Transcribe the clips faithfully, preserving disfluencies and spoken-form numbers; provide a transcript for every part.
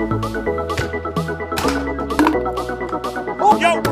Oh, yo!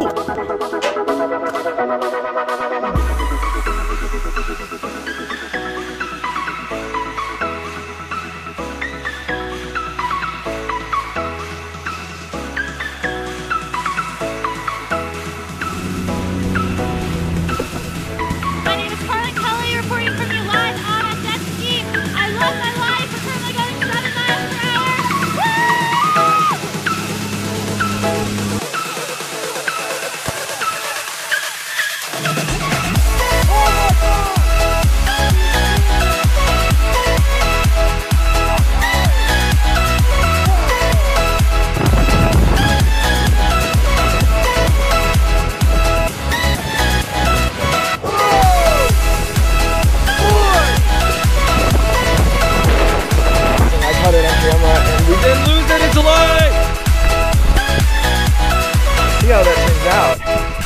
See how that turns out.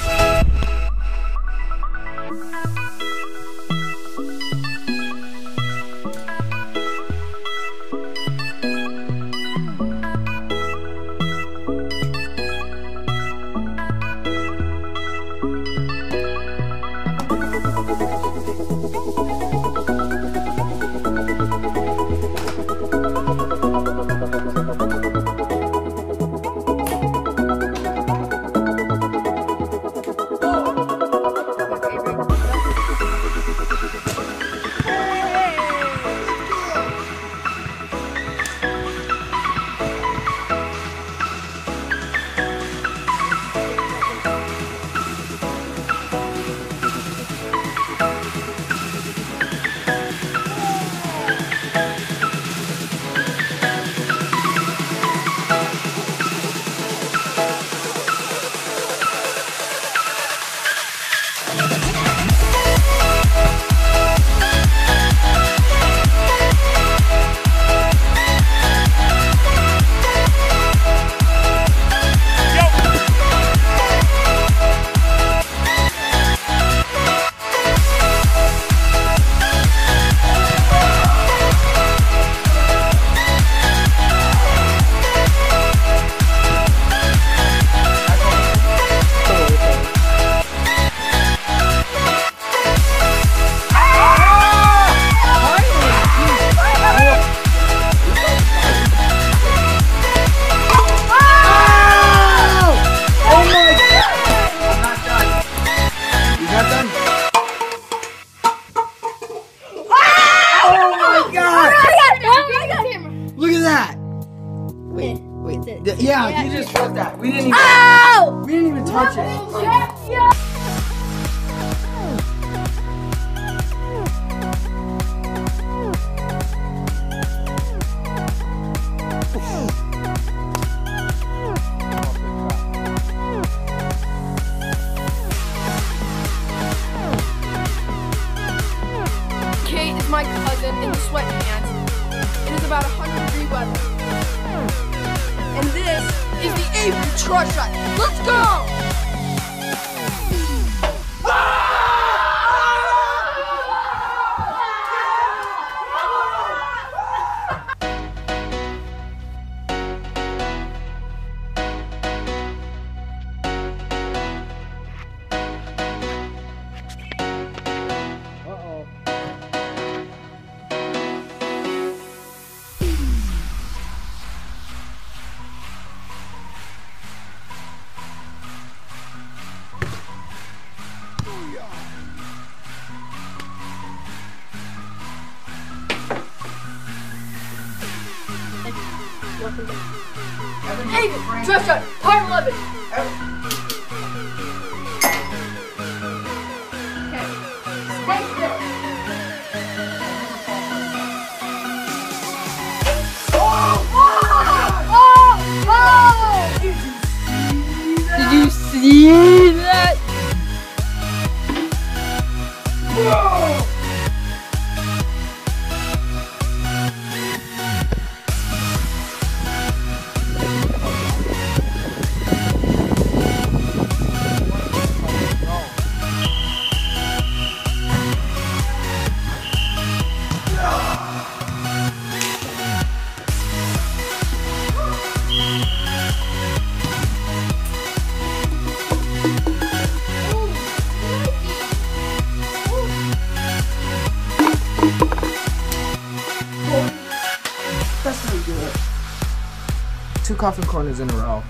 Wait, wait. Yeah, yeah, you just flipped that. We didn't even. Ow! We didn't even touch it. Kate is my cousin in the sweatpants. It is about one hundred degree weather. And this is the Avery Trust Shot. Let's go! Hey, trust shot, part eleven. Okay, stay still. Oh! Oh! Oh! Did you see that? Whoa! do it. Two coffin corners in a row.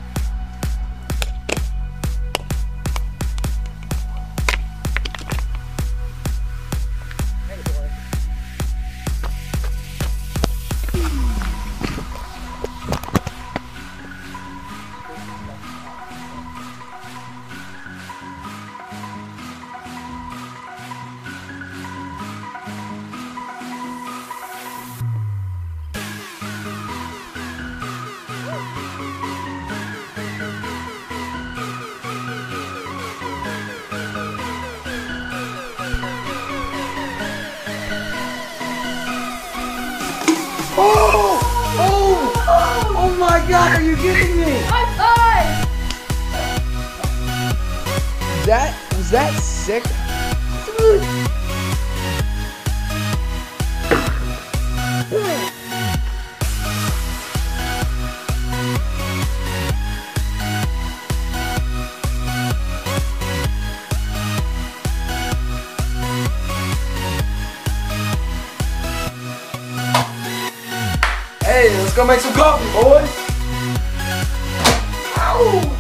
Oh! Oh! Oh my God, are you kidding me? High five! That, was that sick? Hey, let's go make some coffee, boys! Ow!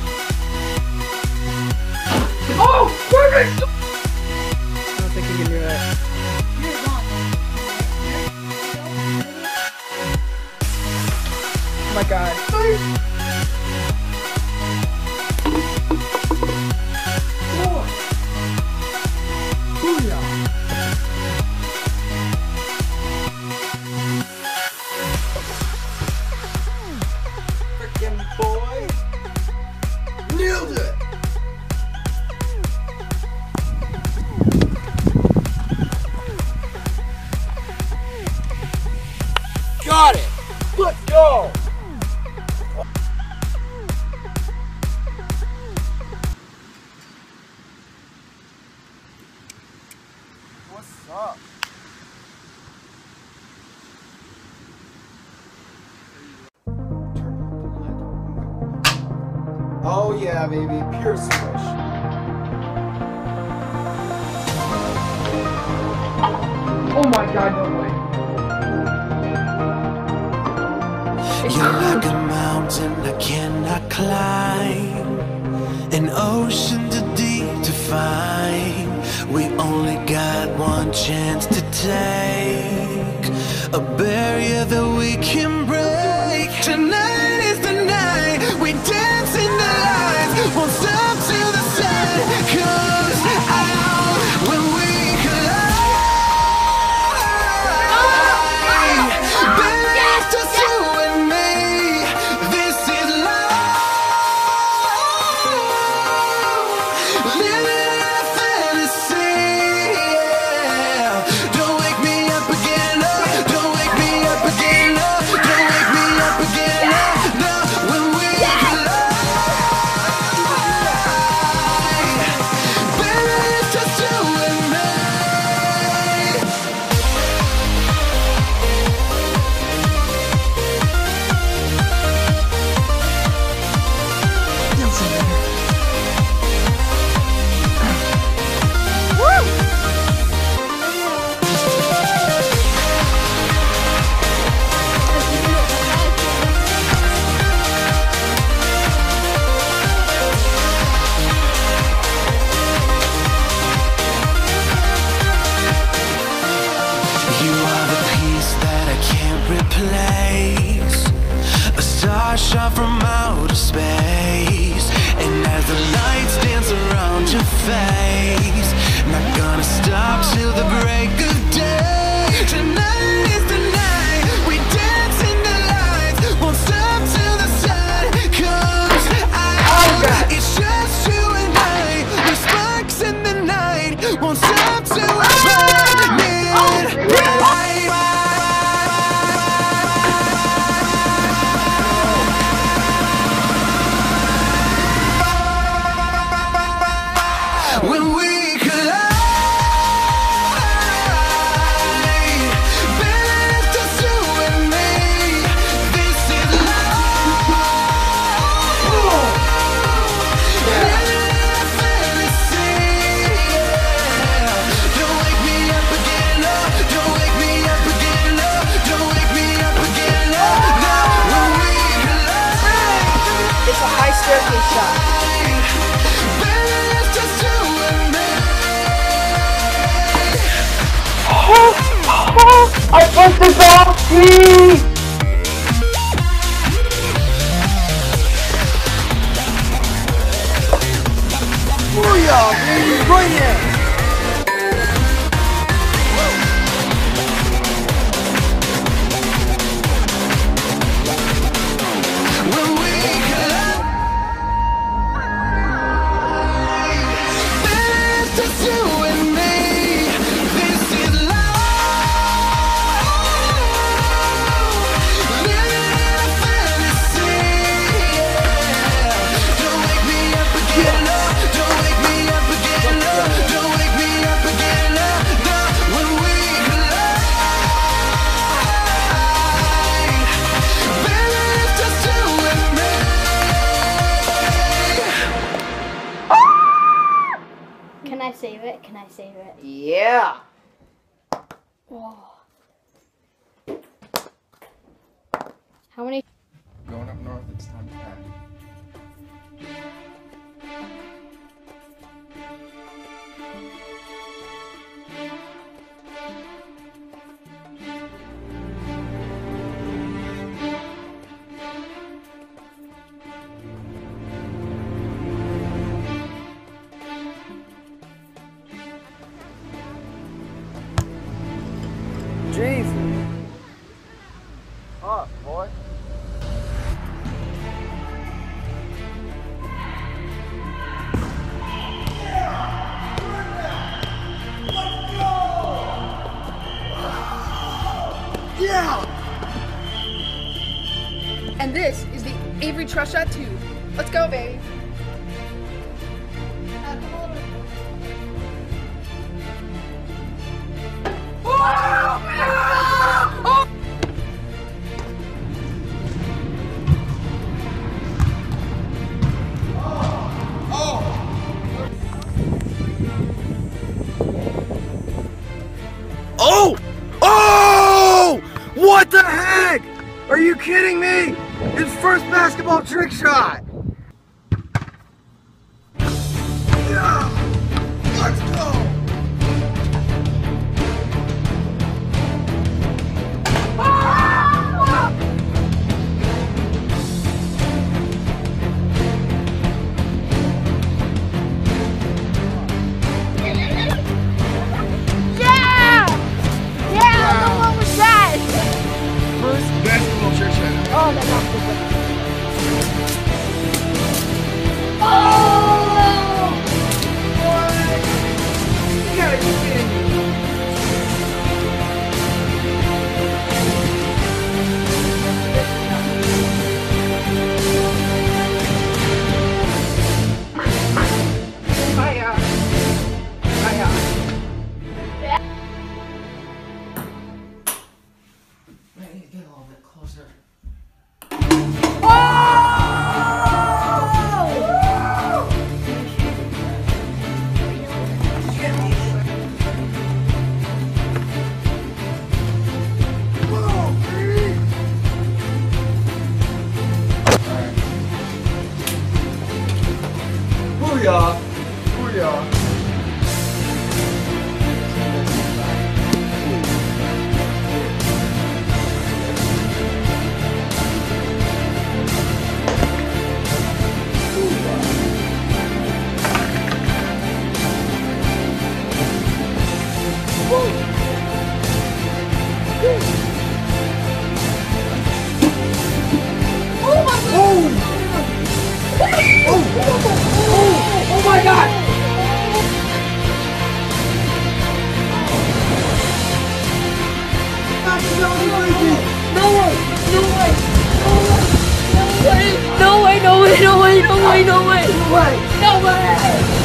Oh, perfect! I don't think you can do that. Oh my God. Four. Booyah! Frickin' boy! Nailed it! Got it! Let's go! What's up? Oh yeah, baby, pure swish. Oh my God, no way. You're like a mountain I cannot climb, an ocean too deep to find. We only got one chance to take, a barrier that we can break. Tonight is the night we dance in the lights, won't stop till the sun comes out. When we collide, baby, it's just you and me. This is love, living in a fantasy. Yeah. Don't wake me up again, no. Don't wake me up again, no. Don't wake me up again, no. No. When we collide, baby, it's just you and me. You are the piece that I can't replace, a star shot from outer space. And as the lights dance around your face, not gonna stop till the break of day. Tonight is the night we dance in the lights, won't stop till the sun comes out. It's just you and I, the sparks in the night, won't stop till we burn it bright. When we collide, baby, staircase shot. I fucked this off, please! Booyah, baby, bring it! Can I save it? Can I save it? Yeah. Whoa. How many? Going up north, it's time to pack. Jesus. Up, boy. Yeah! And this is the Avery Trust Shot two. Let's go, baby. Oh! Oh! What the heck? Are you kidding me? His first basketball trick shot! Yeah! Let's go! Yeah! Yeah! What was that? First basketball trick shot. Oh, that's not good. Oh! You gotta be kidding me. Hiya. Hiya. Man, you get a little bit closer. Booyah! Booyah! Oh my god! No way, no way, no way, no way, no way, no way, no way.